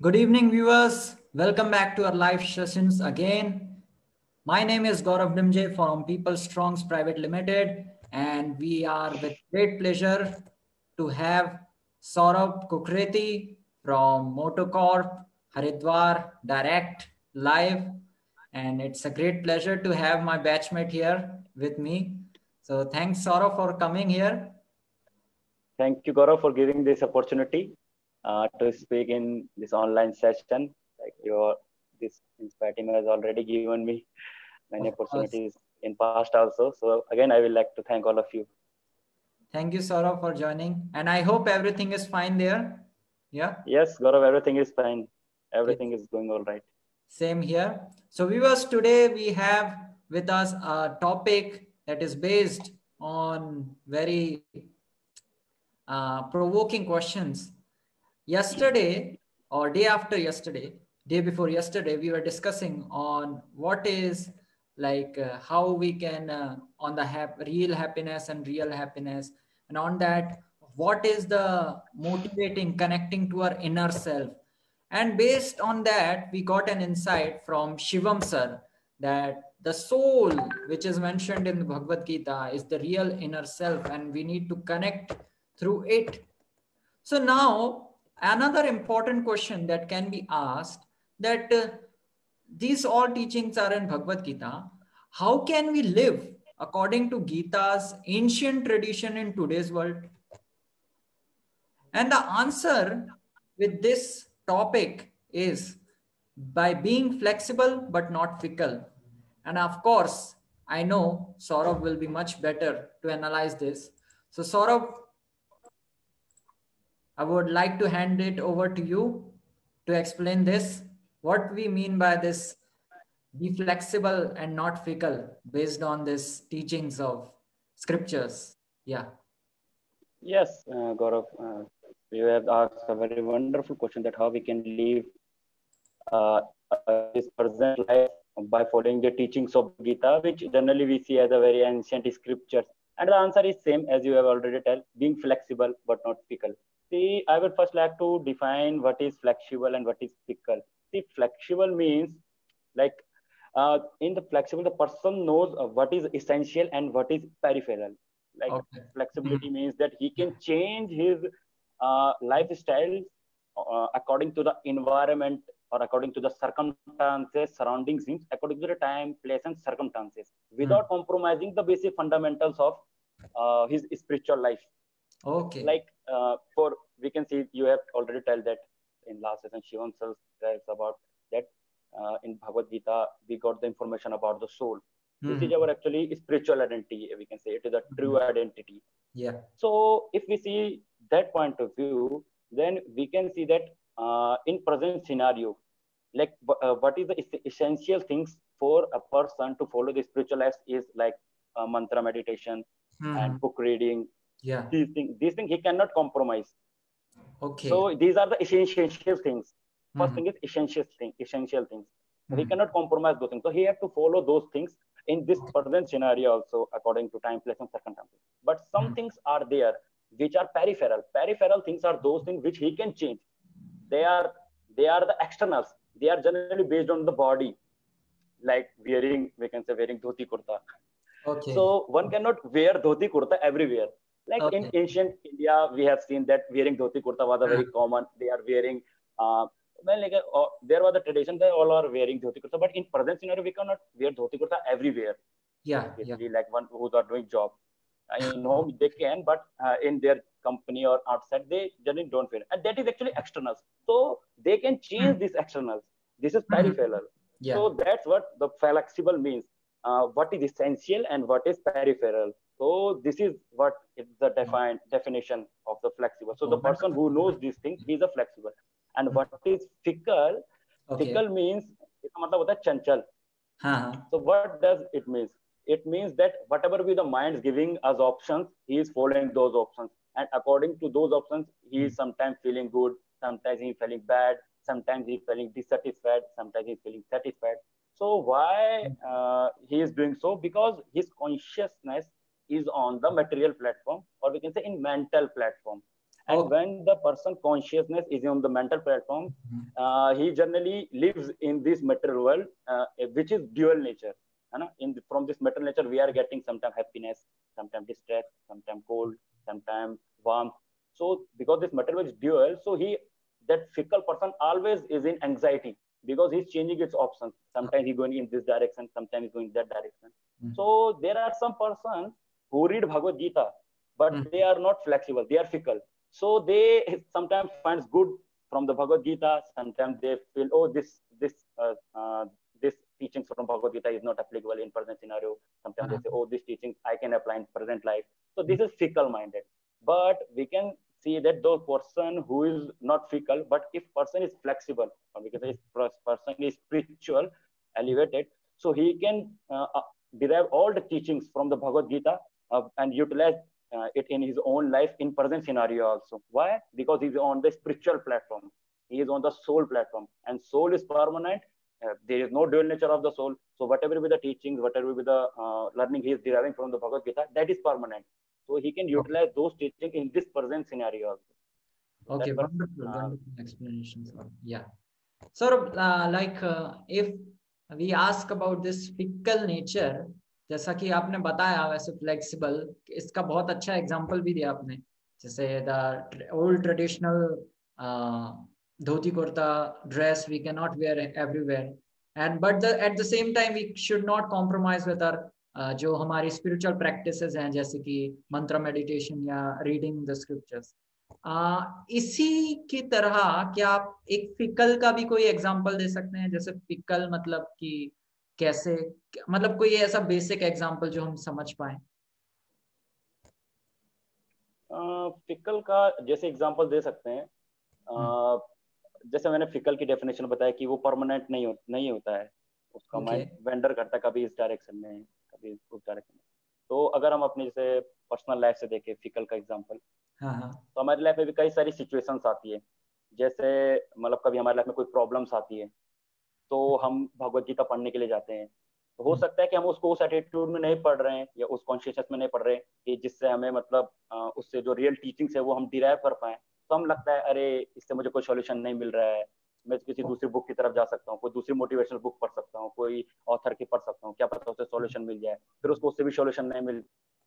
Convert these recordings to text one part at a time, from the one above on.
Good evening, viewers. Welcome back to our live sessions again. My name is Gaurav Dimje from People Strongs Private Limited, and we are with great pleasure to have Saurabh Kukreti from Motocorp Haridwar Direct Live. And it's a great pleasure to have my batchmate here with me. So thanks, Saurabh, for coming here. Thank you, Gaurav, for giving this opportunity to speak in this online session. Like this Inspire team has already given me many Of course. opportunities in past also. So again, I will like to thank all of you. Thank you, Saurabh, for joining. And I hope everything is fine there. Yeah. Yes, Gaurav, everything is fine. Yes. Everything is going all right. Same here. So viewers, today we have with us a topic that is based on very provoking questions. Yesterday or day after yesterday, day before yesterday, we were discussing on what is like how we can on the real happiness and real happiness, and on that, what is the motivating connecting to our inner self. And based on that, we got an insight from Shivam sir that the soul, which is mentioned in the Bhagavad Gita, is the real inner self, and we need to connect through it. So now another important question that can be asked that these all teachings are in Bhagavad Gita. How can we live according to Gita's ancient tradition in today's world? And the answer with this topic is by being flexible but not fickle. And of course, I know Saurabh will be much better to analyze this. So Saurabh, I would like to hand it over to you to explain this. What we mean by this be flexible and not fickle based on this teachings of scriptures. Yeah. Yes, Gaurav, you have asked a very wonderful question that how we can live this present life by following the teachings of Gita, which generally we see as a very ancient scriptures. And the answer is same as you have already told, being flexible but not fickle. See, I would first like to define what is flexible and what is fickle. See, flexible means like in the flexible, the person knows what is essential and what is peripheral. Like Okay. flexibility means that he can change his lifestyle according to the environment or according to the circumstances, surroundings, according to the time, place, and circumstances, without compromising the basic fundamentals of his spiritual life. Okay. Like for we can see you have already told that in last session Shivam tells about that in Bhagavad Gita we got the information about the soul. This is our actually spiritual identity. We can say it is a true identity. Yeah. So if we see that point of view, then we can see that in present scenario, like what is the essential things for a person to follow the spiritual life is like mantra meditation and book reading. Yeah. These things he cannot compromise. Okay. So these are the essential things. First thing is essential things. So he cannot compromise those things. So he have to follow those things in this present scenario also according to time, place, and circumstances. But some things are there which are peripheral. Peripheral things are those things which he can change. They are the externals. They are generally based on the body, like wearing, we can say wearing dhoti kurta. Okay. So one cannot wear dhoti kurta everywhere. Like in ancient India, we have seen that wearing dhoti kurta was a very common. They are wearing, there was a tradition that all are wearing dhoti kurta. But in present scenario, we cannot wear dhoti kurta everywhere. Yeah. Basically, like one who are doing job. In home they can, but in their company or outside, they generally don't wear. And that is actually externals. So they can change these externals. This is peripheral. Yeah. So that's what the flexible means. What is essential and what is peripheral. So this is what is the definition of the flexible. So the person who knows these things, he is a flexible. And what is fickle? Fickle means chanchal. So what does it mean? It means that whatever be the mind's giving as options, he is following those options. And according to those options, he is sometimes feeling good, sometimes he is feeling bad, sometimes he is feeling dissatisfied, sometimes he is feeling satisfied. So why he is doing so? Because his consciousness is on the material platform, or we can say in mental platform. And when the person consciousness is on the mental platform, he generally lives in this material world, which is dual nature. From this material nature, we are getting sometimes happiness, sometimes distress, sometimes cold, sometimes warmth. So because this material is dual, so that fickle person always is in anxiety because he's changing its options. Sometimes he's going in this direction, sometimes he's going in that direction. So there are some persons who read Bhagavad Gita, but they are not flexible, they are fickle. So they sometimes finds good from the Bhagavad Gita. Sometimes they feel, oh, this teachings from Bhagavad Gita is not applicable in present scenario. Sometimes they say, oh, this teaching I can apply in present life. So this is fickle minded. But we can see that the person who is not fickle, but if person is flexible, or because if person is spiritual, elevated, so he can derive all the teachings from the Bhagavad Gita and utilize it in his own life in present scenario also. Why? Because he's on the spiritual platform. He is on the soul platform, and soul is permanent. There is no dual nature of the soul. So whatever be the teachings, whatever be the learning he is deriving from the Bhagavad Gita, that is permanent. So he can utilize those teachings in this present scenario also. Okay, wonderful explanation, sir. Yeah. So, if we ask about this fickle nature, जैसा कि आपने बताया वैसे flexible, इसका बहुत अच्छा example भी दिया आपने, जैसे the old traditional dhoti kurta dress we can not wear everywhere, and but at the same time we should not compromise with our जो हमारी स्पिरिचुअल प्रैक्टिसेस हैं, जैसे कि मंत्र मेडिटेशन या रीडिंग द स्क्रिप्चर्स। इसी की तरह क्या आप एक फिकल का भी कोई एग्जांपल दे सकते हैं? जैसे फिकल मतलब कि कैसे, मतलब कोई ऐसा बेसिक एग्जांपल जो हम समझ पाए। फिकल का जैसे एग्जांपल दे सकते हैं, जैसे मैंने फिकल की डेफिनेशन बताया कि वो परमानेंट नहीं होता है, उसका माइंड वेंडर करता है, कभी इस डायरेक्शन में कभी उस डायरेक्शन में। तो अगर हम अपने जैसे पर्सनल लाइफ से देखें फिकल का एग्जांपल, तो हमारी लाइफ में भी कई सारी सिचुएशंस आती है। जैसे मतलब कभी हमारी लाइफ में कोई प्रॉब्लम्स आती है, तो हम भगवत गीता पढ़ने के लिए जाते हैं। तो हो सकता है कि हम उसको उस एटीट्यूड में नहीं पढ़ रहे हैं या उस कॉन्शियसनेस में नहीं पढ़ रहे हैं कि जिससे हमें मतलब उससे जो रियल टीचिंग्स है वो हम डिराइव कर पाए। तो हम लगता है अरे इससे मुझे कोई सॉल्यूशन नहीं मिल रहा है, मैं किसी दूसरी बुक की तरफ जा सकता हूँ, कोई दूसरी मोटिवेशनल बुक पढ़ सकता हूँ, कोई ऑथर की पढ़ सकता हूँ, क्या पता उससे सॉल्यूशन मिल जाए। फिर उसको उससे भी सॉल्यूशन नहीं मिल।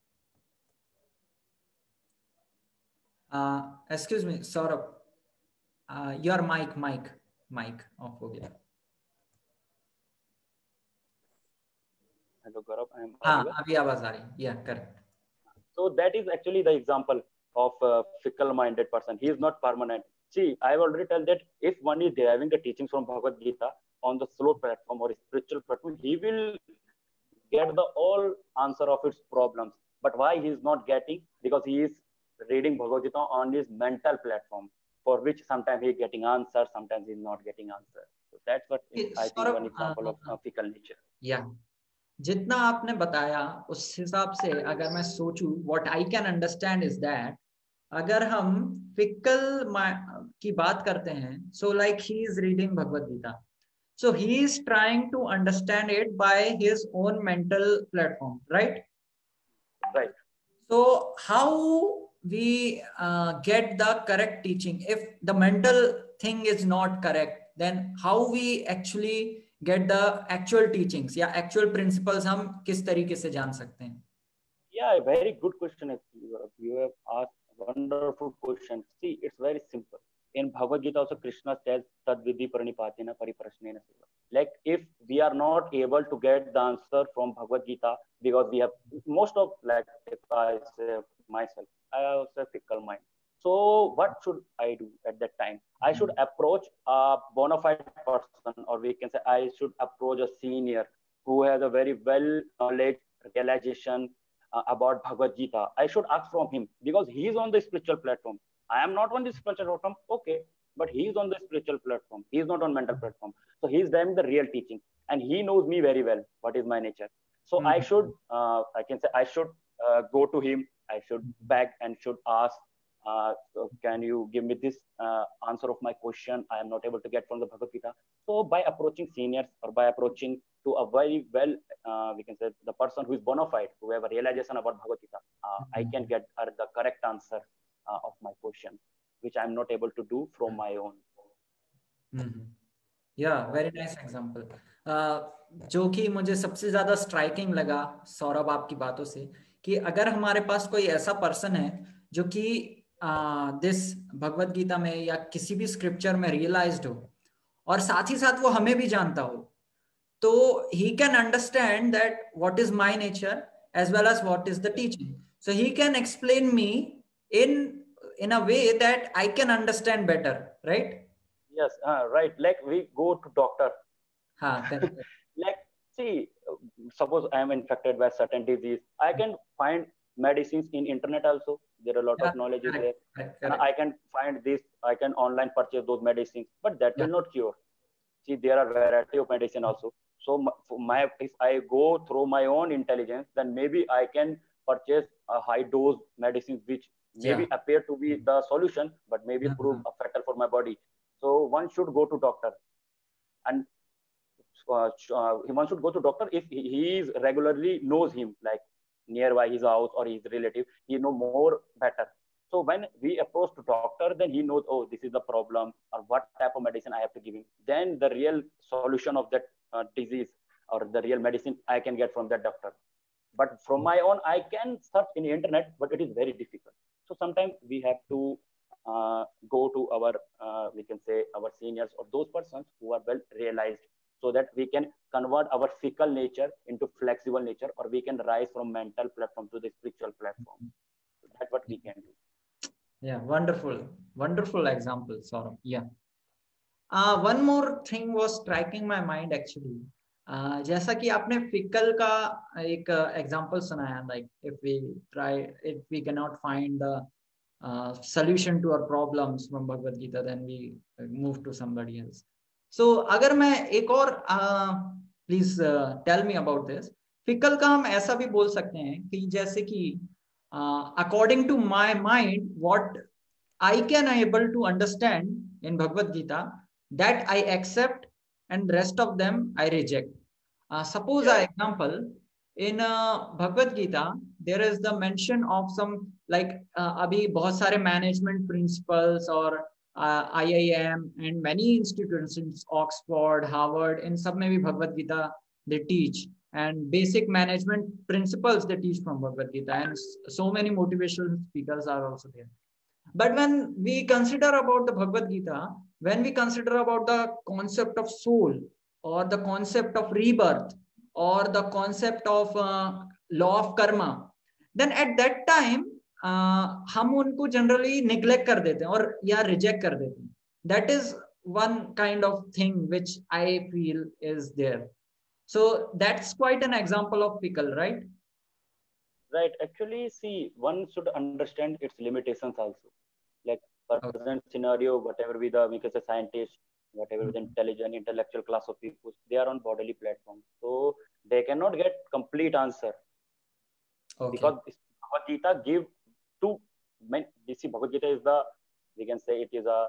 Excuse me Saurabh, your mic off हो गया। Hello Gaurav, I am audible? अभी आवाज आ रही है। Yeah, correct. So that is actually the example of a fickle-minded person. He is not permanent. See, I have already told that if one is deriving the teachings from Bhagavad Gita on the slow platform or spiritual platform, he will get the all answer of its problems. But why he is not getting? Because he is reading Bhagavad Gita on his mental platform, for which sometimes he is getting answer, sometimes he is not getting answer. So that's what is, I think, one example of fickle nature. Yeah. जितना आपने बताया उस हिसाब से अगर मैं सोचूं, what I can understand is that अगर हम फिकल की बात करते हैं, so like he is reading Bhagavad Gita, so he is trying to understand it by his own mental platform, right? Right. So how we get the correct teaching? If the mental thing is not correct, then how we actually get the actual teachings या actual principles हम किस तरीके से जान सकते हैं? Yeah, a very good question. You have asked a wonderful question. See, it's very simple. In Bhagavad Gita also Krishna says tad vidhi pranipatena pariprashnena seva. Like if we are not able to get the answer from Bhagavad Gita because we have most of, like if I say myself, I have a fickle mind. So what should I do at that time? I should approach a bona fide person, or we can say I should approach a senior who has a very well knowledge, realization about Bhagavad Gita. I should ask from him because he is on the spiritual platform. I am not on the spiritual platform, okay, but he is on the spiritual platform. He is not on mental platform. So he is having the real teaching, and he knows me very well. What is my nature? So I should, I can say, I should go to him. I should beg and should ask. So can you give me this answer of my question? I am not able to get from the Bhagavad Gita. So by approaching seniors or by approaching to a very well, we can say the person who is bona fide, who have a realization about Bhagavad Gita, I can get the correct answer of my question, which I'm not able to do from my own. Yeah very nice example. जो कि मुझे सबसे ज्यादा striking लगा सौरभ आपकी बातों से, कि अगर हमारे पास कोई ऐसा पर्सन है जो कि दिस भगवत गीता में या किसी भी स्क्रिप्चर में रियलाइज्ड हो और साथ ही साथ वो हमें भी जानता हो, तो he can understand that what is my nature as well as what is the teaching, so he can explain me in a way that I can understand better, right? Yes, right. Like we go to doctor. Correct. Like, see, suppose I am infected by certain disease, I can find medicines in internet also. There are a lot Yeah, of knowledge is there. correct. I can find this, I can online purchase those medicines, but that Yeah. will not cure. See, there are variety of medicine also. So if I go through my own intelligence, then maybe I can purchase a high dose medicines which maybe appear to be the solution, but maybe prove fatal for my body. So one should go to doctor, and one should go to doctor if he is regularly knows him, like nearby his house or his relative, he know more better. So when we approach to doctor, then he knows, oh, this is the problem or what type of medicine I have to give him. Then the real solution of that disease or the real medicine I can get from that doctor. But from my own, I can search in the internet, but it is very difficult. So sometimes we have to go to our, we can say, our seniors or those persons who are well realized, so that we can convert our fickle nature into flexible nature, or we can rise from mental platform to the spiritual platform. So that's what we can do. Yeah, wonderful example, Saurabh. Yeah. One more thing was striking my mind actually. जैसा कि आपने fickle का एक example सुनाया, like if we cannot find the solution to our problems from Bhagavad Gita, then we move to somebody else. So अगर मैं एक और please tell me about this. फिकल का हम ऐसा भी बोल सकते हैं कि जैसे कि according to my mind, what I can able to understand in Bhagavad Gita, that I accept, and rest of them I reject. Suppose an example, in Bhagavad Gita, there is the mention of some, like abhi bahut sare management principles or IIM and many institutions, Oxford, Harvard, in sab mein bhi Bhagavad Gita they teach, and basic management principles they teach from Bhagavad Gita, and so many motivational speakers are also there. But when we consider about the Bhagavad Gita, when we consider about the concept of soul or the concept of rebirth or the concept of law of karma, then at that time हम उनको generally neglect कर देते हैं और या reject कर देते हैं. That is one kind of thing which I feel is there. So that's quite an example of pickle, right? Right. Actually, see, one should understand its limitations also. Like present scenario, whatever be the, we can say, scientist, whatever the intelligent, intellectual class of people, they are on bodily platform, so they cannot get complete answer. Because Bhagavad Gita give two. See, Bhagavad Gita is the, we can say, it is a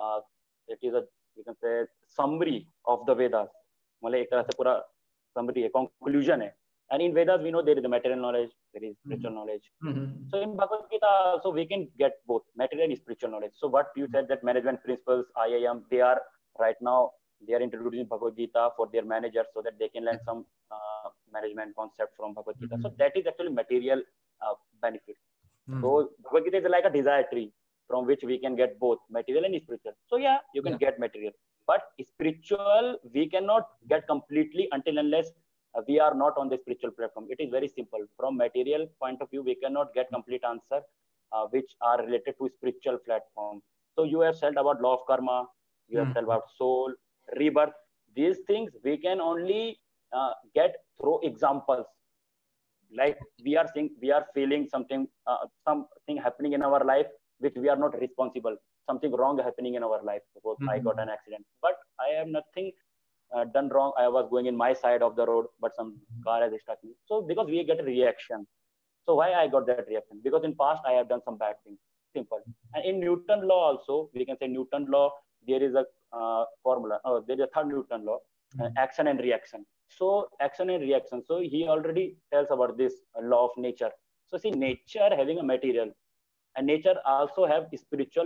we can say summary of the Vedas. मतलब एक तरह से पूरा summary है, conclusion है. And in Vedas, we know there is the material knowledge, there is spiritual knowledge. So in Bhagavad Gita, so we can get both material and spiritual knowledge. So what you said, that management principles, IIM, they are right now, they are introducing Bhagavad Gita for their managers so that they can learn some management concept from Bhagavad Gita. So that is actually material benefit. So Bhagavad Gita is like a desire tree from which we can get both material and spiritual. So yeah, you can get material. But spiritual, we cannot get completely until unless we are not on the spiritual platform. It is very simple. From material point of view, we cannot get complete answer which are related to spiritual platform. So you have said about law of karma, you have said about soul, rebirth. These things we can only get through examples. Like we are seeing, we are feeling something happening in our life which we are not responsible. Something wrong happening in our life. Suppose I got an accident, but I have nothing done wrong. I was going in my side of the road, but some car has struck me. So because we get a reaction. So why I got that reaction? Because in past I have done some bad things. Simple. And in Newton law also, we can say Newton law, there is a formula. Oh, there is a third Newton law, action and reaction. So action and reaction. So he already tells about this law of nature. So see, nature having a material, and nature also have spiritual,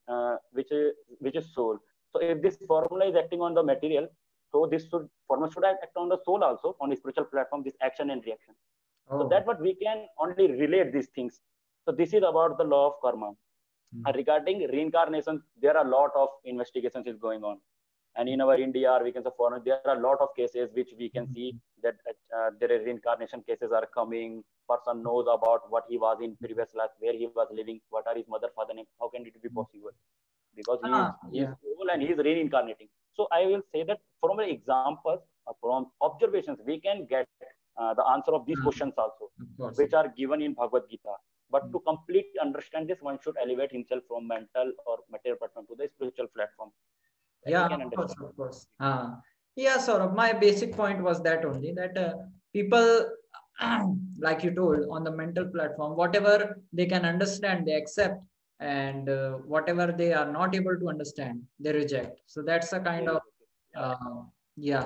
which is soul. So if this formula is acting on the material, so this formula should act on the soul also, on a spiritual platform, this action and reaction. So that's what we can only relate these things. So this is about the law of karma. Regarding reincarnation, there are a lot of investigations is going on, and in our India, or we can say foreign, there are a lot of cases which we can see that there are reincarnation cases are coming. Person knows about what he was in previous life, where he was living, what are his mother, father name. How can it be possible? Because he is old and he is reincarnating. So I will say that from the examples, from observations, we can get the answer of these questions also, which are given in Bhagavad Gita. But to completely understand this, one should elevate himself from mental or material platform to the spiritual platform. Yeah, of course. Yeah, Saurabh, my basic point was that only, that people, like you told, on the mental platform, whatever they can understand, they accept, and whatever they are not able to understand, they reject. So that's a kind of, yeah,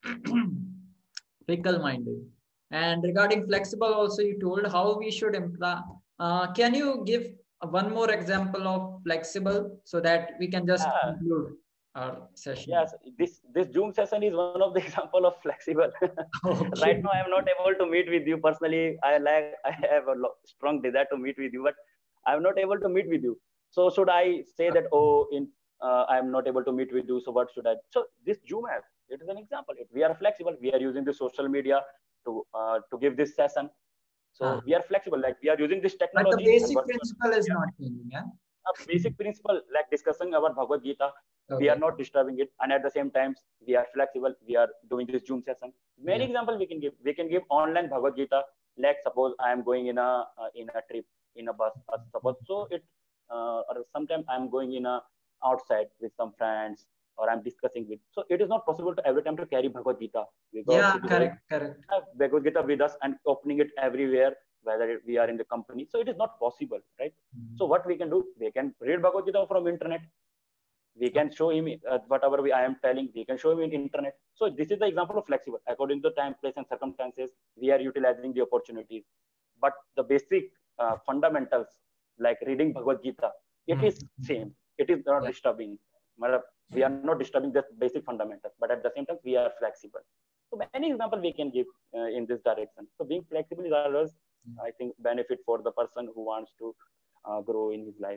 fickle-minded. And regarding flexible, also you told how we should imply. Can you give one more example of flexible so that we can just conclude our session? Yes, this Zoom session is one of the example of flexible. Okay. Right now, I am not able to meet with you personally. I have a strong desire to meet with you, but I am not able to meet with you. So should I say that, oh, I am not able to meet with you, so what should I? So this Zoom app, it is an example. We are flexible. We are using the social media to give this session. So we are flexible. Like we are using this technology. But the basic principle is not changing. Yeah. A basic principle, like discussing our Bhagavad Gita, we are not disturbing it, and at the same time we are flexible. We are doing this Zoom session. Many examples we can give. We can give online Bhagavad Gita. Like suppose I am going in a trip in a bus. Suppose so it or sometimes I am going in a outside with some friends, or I'm discussing with. So it is not possible to every time to carry Bhagavad Gita, because correct. Bhagavad Gita with us and opening it everywhere, whether we are in the company. So it is not possible, right? So what we can do, we can read Bhagavad Gita from internet. We can show him whatever I am telling, we can show him in internet. So this is the example of flexible. According to time, place, and circumstances, we are utilizing the opportunities. But the basic fundamentals, like reading Bhagavad Gita, it is same. It is not disturbing. We are not disturbing the basic fundamentals, but at the same time, we are flexible. So many examples we can give in this direction. So being flexible is always, I think, benefit for the person who wants to grow in his life.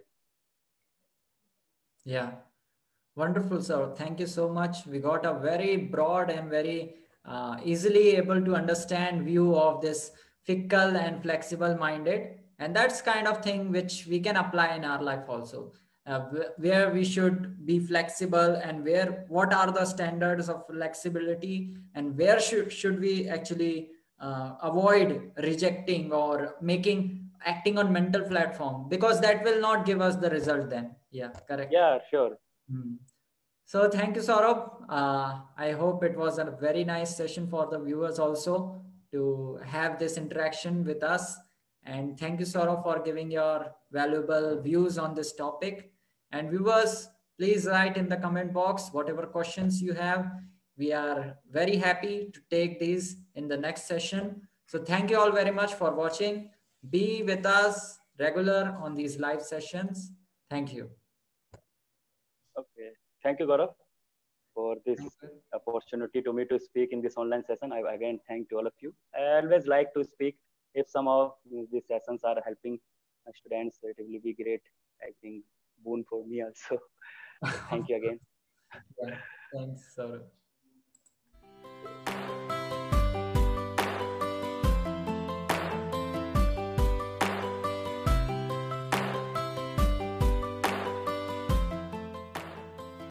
Yeah. Wonderful, sir. Thank you so much. We got a very broad and very easily able to understand view of this fickle and flexible minded. And that's kind of thing which we can apply in our life also. Where we should be flexible, and what are the standards of flexibility, and where should we actually avoid rejecting or acting on mental platform, because that will not give us the result then. Yeah, correct. Yeah, sure. So thank you, Saurabh. I hope it was a very nice session for the viewers also to have this interaction with us. And thank you, Saurabh, for giving your valuable views on this topic. And viewers, please write in the comment box whatever questions you have. We are very happy to take these in the next session. So thank you all very much for watching. Be with us regular on these live sessions. Thank you. Okay. Thank you, Gaurav, for this opportunity to me to speak in this online session. I again thank to all of you. I always like to speak. If some of these sessions are helping students, it will be great. I think boon for me also. So thank you again. Yeah, thanks, Saurabh.